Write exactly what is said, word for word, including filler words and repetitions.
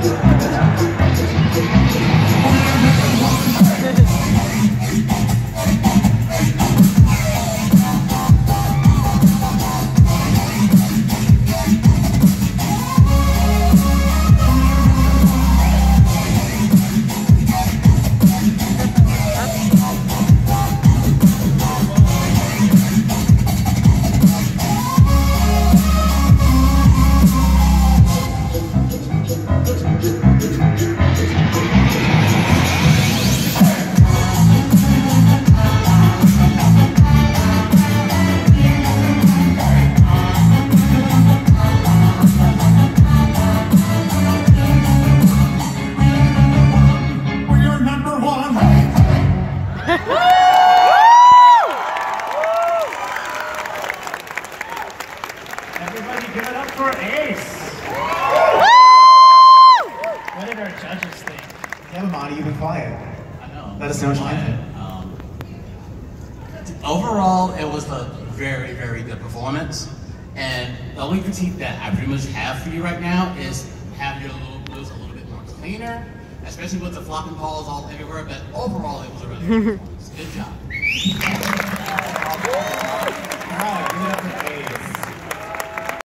Everybody give it up for Ace! What did our judges think? Yeah, Monty, you've been quiet. I know. Let us know what you think. Um, overall, it was a very, very good performance. And the only critique that I pretty much have for you right now is have your little moves a little bit more cleaner, especially with the flopping balls all everywhere. But overall, it was a really good performance. Good job. All right,